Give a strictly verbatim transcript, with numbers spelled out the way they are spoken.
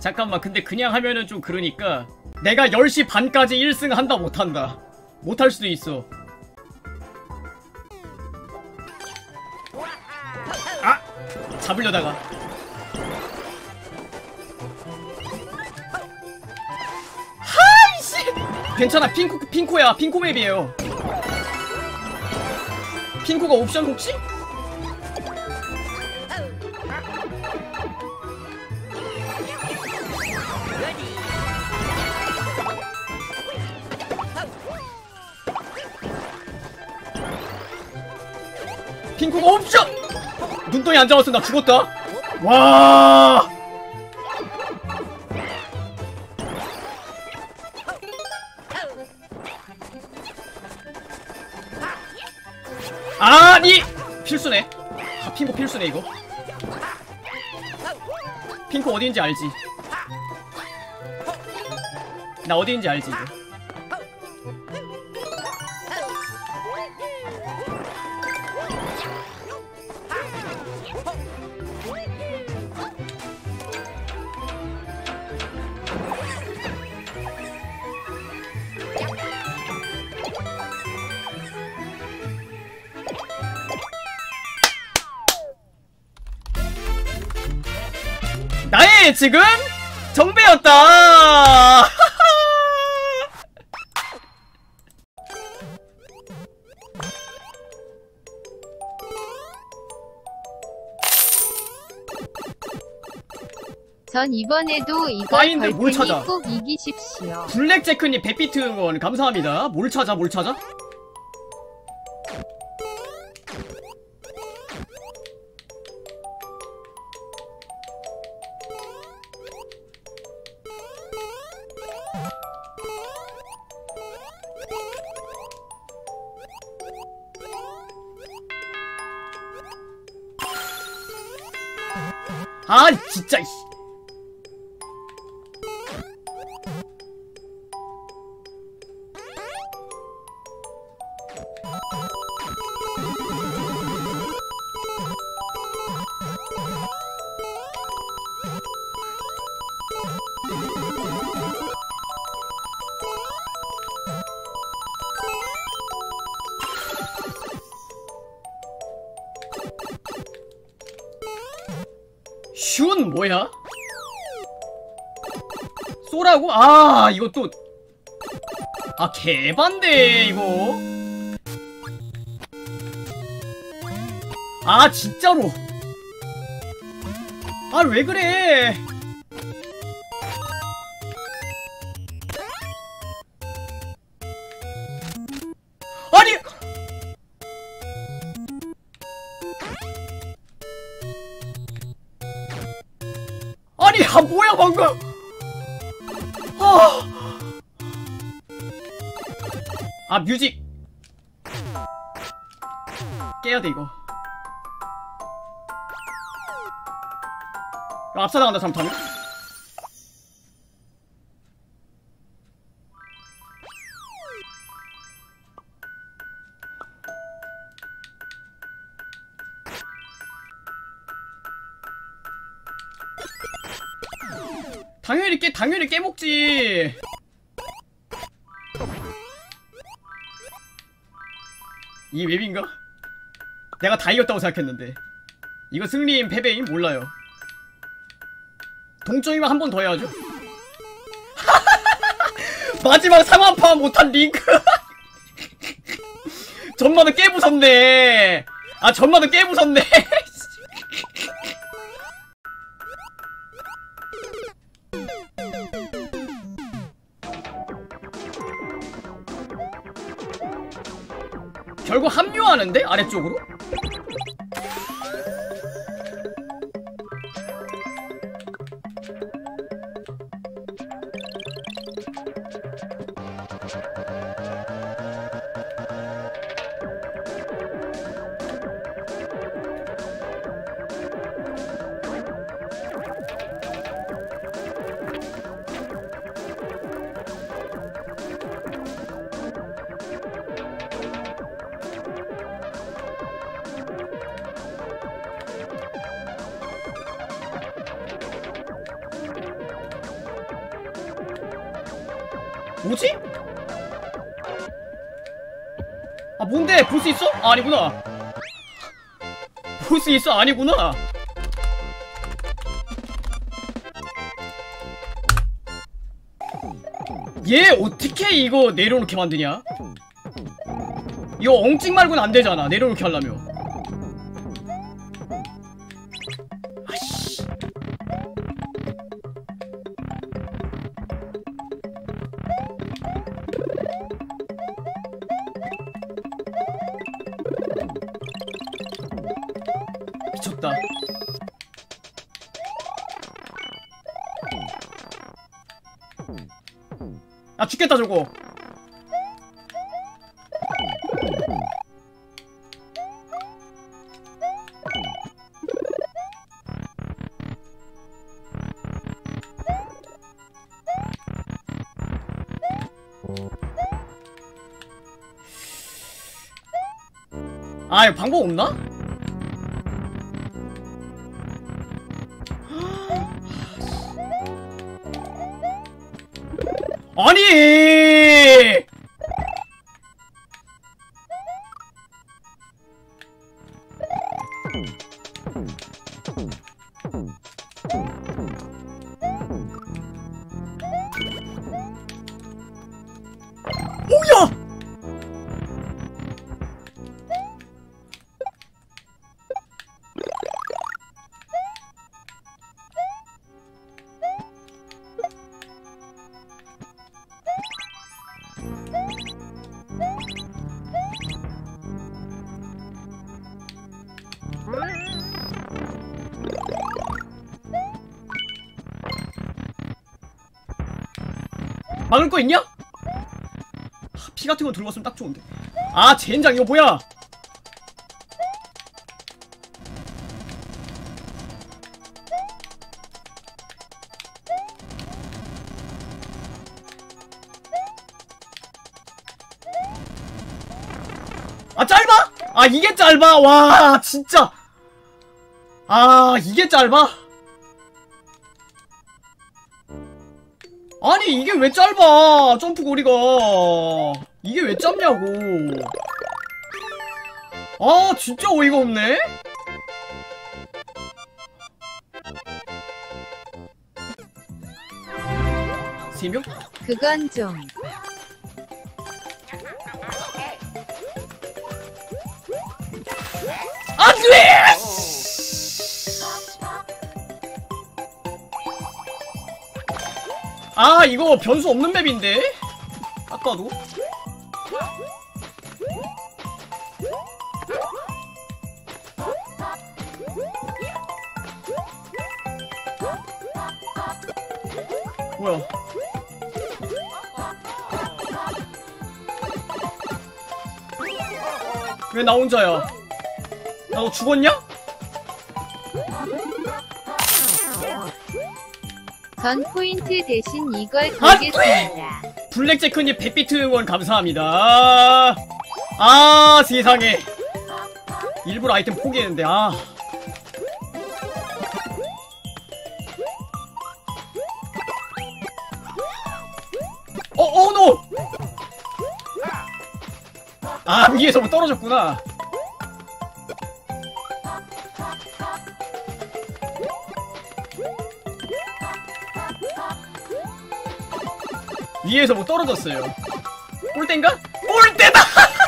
잠깐만, 근데 그냥 하면은 좀 그러니까 내가 열 시 반까지 일 승 한다 못한다. 못할 수도 있어. 아! 잡으려다가 하이씨! 괜찮아, 핑코, 핑코야. 핑코 맵이에요. 핑코가 옵션 혹시? 핑크가 옵션! 눈덩이 안 잡았어. 나 죽었다. 와. 아니! 필수네. 아, 핑크 필수네 이거. 핑크 어디인지 알지? 나 어디인지 알지 이거. 나의 예측은 정배였다. 전 이번에도 이걸 파인드 걸 뭘 테니 찾아? 꼭 이기십시오. 블랙제크님 백 비트 응원 감사합니다. 뭘 찾아 뭘 찾아? 아 진짜 이씨. 슌 뭐야? 쏘라고? 아 이것도 아 개반대 이거. 아 진짜로. 아 왜 그래? 아니 아니 아 뭐야 방금. 아, 아 뮤직 깨야돼 이거. 압사당한다 잘못하면. 당연히 깨 당연히 깨먹지. 이 웹인가? 내가 다 이겼다고 생각했는데 이거 승리임 패배임 몰라요. 동점이면 한 번 더 해야죠. 마지막 상황파 못한 링크. 전마도 꽤 무섭네. 아 전마도 꽤 무섭네. 결국 합류하는데? 아래쪽으로? 뭐지? 아 뭔데? 볼 수 있어? 아, 아니구나. 볼 수 있어? 아니구나. 얘 어떻게 이거 내려놓게 만드냐? 이거 엉찍 말고는 안 되잖아. 내려놓게 하려면. 아씨. 미쳤다. 아, 죽겠다 저거. 아, 이거 방법 없나? 아니! 뭐야! 막을 거 있냐? 피 같은 거 들고 왔으면 딱 좋은데. 아, 젠장 이거 뭐야? 아, 짧아? 아, 이게 짧아? 와, 진짜. 아, 이게 짧아? 아니, 이게 왜 짧아? 점프 거리가. 이게 왜 짧냐고. 아, 진짜 어이가 없네? 세 명? 그건 좀. 안 돼! 아, 이거 변수 없는 맵인데? 아까도? 뭐야? 왜 나 혼자야? 나 너 죽었냐? 전 포인트 대신 이걸 안 걸겠습니다. 블랙제크님 백 비트 응원 감사합니다. 아, 세상에. 일부러 아이템 포기했는데, 아. 어, 어, 노! 아, 위에서 뭐 떨어졌구나. 위에서 뭐 떨어졌어요. 꼴대인가? 꼴대다!